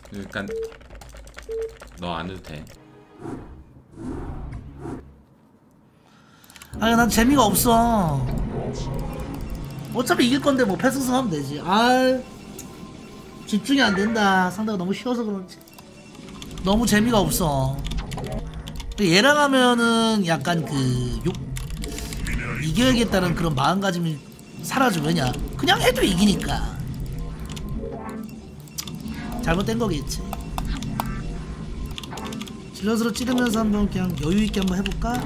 그러니까 너 안 해도 돼. 아니 난 재미가 없어. 어차피 이길 건데 뭐 패승승하면 되지. 아 집중이 안 된다. 상대가 너무 쉬워서 그런지 너무 재미가 없어. 얘랑 하면은 약간 이겨야겠다는 그런 마음가짐이 사라져. 왜냐? 그냥 해도 이기니까. 잘못된 거겠지. 질럿으로 찌르면서 한번 그냥 여유있게 한번 해볼까?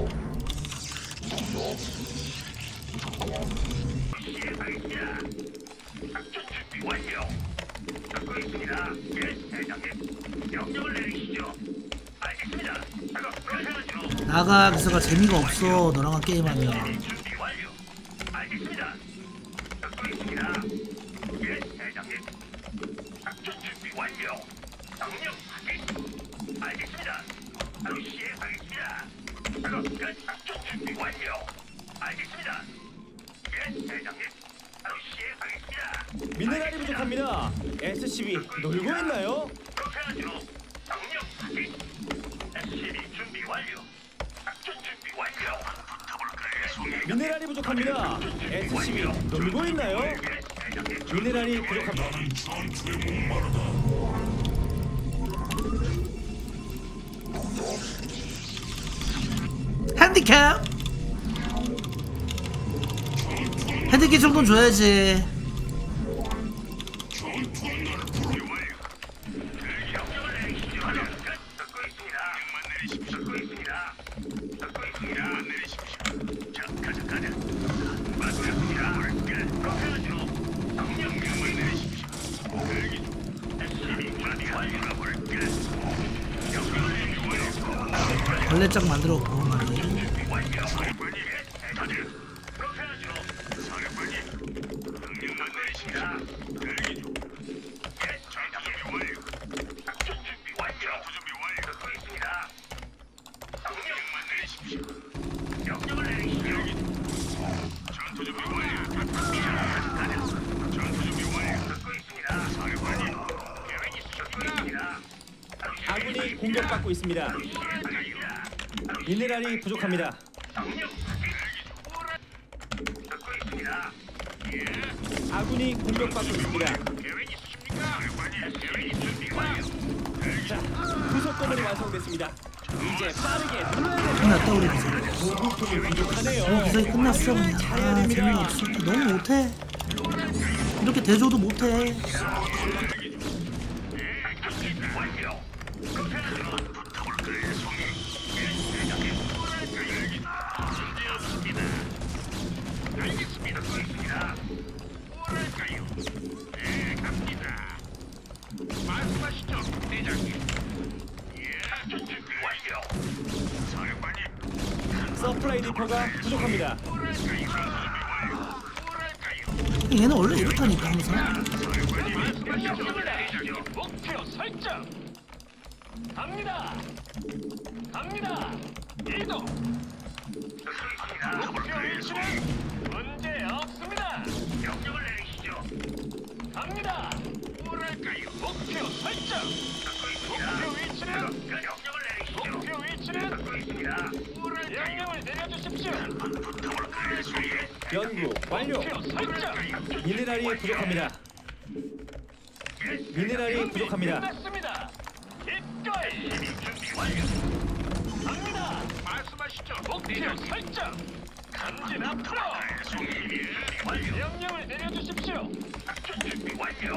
나가 기서가 재미가 없어. 너랑은 게임하면. 미네랄이 부족합니다. SCB 놀고 있나요? 미네랄이 부족합니다. SCB 놀고 있나요? 미네랄이 부족합니다. 핸디캡! 핸디캡 정도는 줘야지. 벌레짝 만들었고 말이. 아군이 공격받고 있습니다. 미네랄이 부족합니다. 아군이 공격받고 있습니다. 자, 부속 건물이 완성됐습니다. 이제 빠르게 눌러야 됩니다. 끝났다 우리 기서. 보급품이 부족하네요. 우리 기석이 끝났어 그냥. 아 재미가 없어. 너무 못해. 이렇게 대줘도 못해. 서플라이 디퍼가 부족합니다. 얘는 원래 이렇다니까 항상. 목표 설정. 갑니다. 갑니다. 이동. 목표 위치는 문제 없습니다. 명령을 내리시죠. 갑니다. 뭐랄까요? 목표 설정. 목표 위치는 명령을 내리시죠. 목표 위치는 명령을 내려주십시오. 연구 완료. 목표 설정. 미네랄이 부족합니다. 미네랄이 부족합니다. 끝났습니다. 기꺼이 준비 완료. 갑니다. 말씀하시죠. 목표 설정. 전진 앞으로. 명령을 내려주십시오. 준비 완료.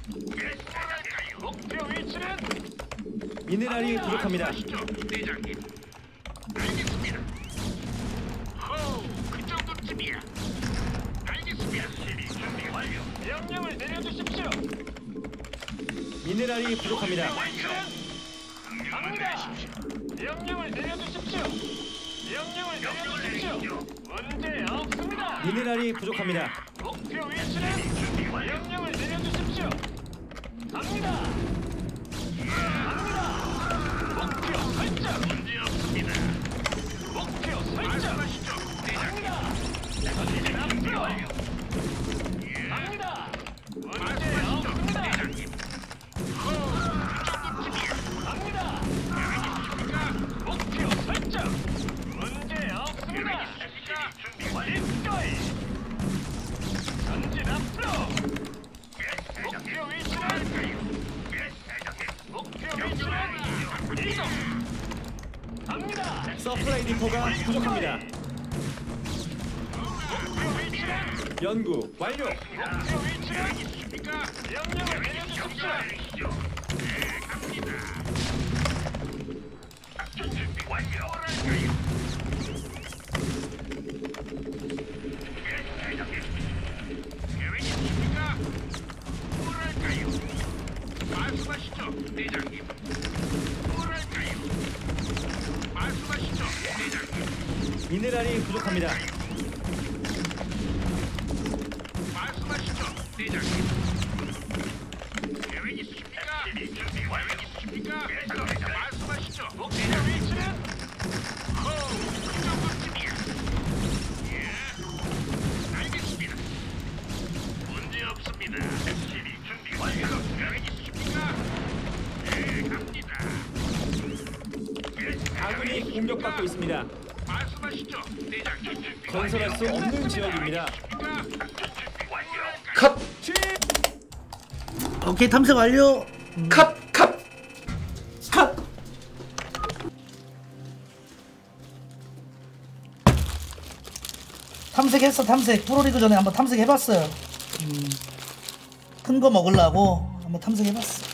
목표 위치는 미네랄이 부족합니다. 대장님. 알겠습니다. 호, 그 정도쯤이야. 알겠습니다. 준비 완료. 명령을 내려주십시오. 미네랄이 부족합니다. 갑니다. 명령을 내려주십시오. 명령을 내려주십시오. 문제 없습니다. 미네랄이 부족합니다. 목표 위치는 명령을 내려주십시오. 갑니다. 갑니다. 목표 설정. 문제 없습니다. 목표 설정. 갑니다. 전진 앞으로. 갑니다. 문제 없습니다. 디포가 부족합니다. 연구 완료. 목표 위치는 있습니까? 명령을 내려주십시오. 네, 갑니다. 작전 준비 완료. 뭐랄까요? 예, 대장님. 계획 있습니까? 뭐랄까요? 말씀하시죠, 대장님. 뭐랄까요? 말씀하시죠, 대장님. 미네랄이 부족합니다. 말씀하시죠, 대장님. 계획 있으십니까? 준비 완료. 있으십니까? 말씀하시죠. 목표 위치는? 그 정도쯤이야. 예, 알겠습니다. 문제 없습니다. SCV 준비 완료. 계획 있으십니까? 네, 갑니다. 아군이 공격받고 있습니다. 말씀하시죠, 대장님. 준비 건설할 수 없는 지역입니다. 컷! 오케이 탐색 완료. 컷! 컷! 컷. 탐색했어 탐색. 프로리그 전에 한번 탐색해봤어요. 큰 거 먹으려고 한번 탐색해봤어.